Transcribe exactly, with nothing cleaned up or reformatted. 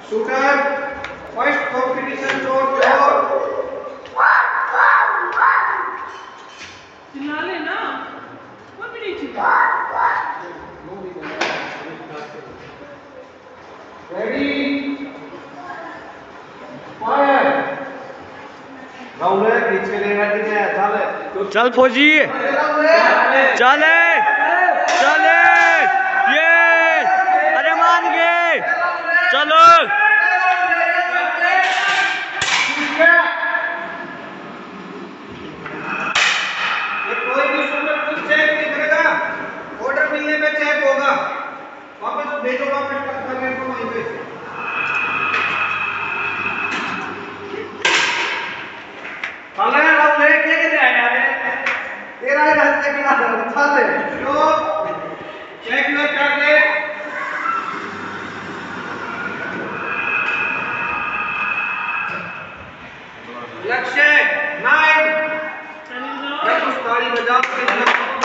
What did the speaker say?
shooter first competition चोर चोर चिल्ला ले ना वो भी नहीं चिल्ला रेडी फायर राउंड है पीछे लेना किसे चल चल फौजी चले चले ये अरे मान गए चलो कोई भी शूटर कुछ चेक नहीं करेगा ऑर्डर मिलने पे चेक होगा वापस भेजो वापस करने को वहीं पे चल रहा है ले के के आया यार तेरा ही रास्ते के ना चल लो चेक में कर दे लक्ष्य नाइन ताली बजाओ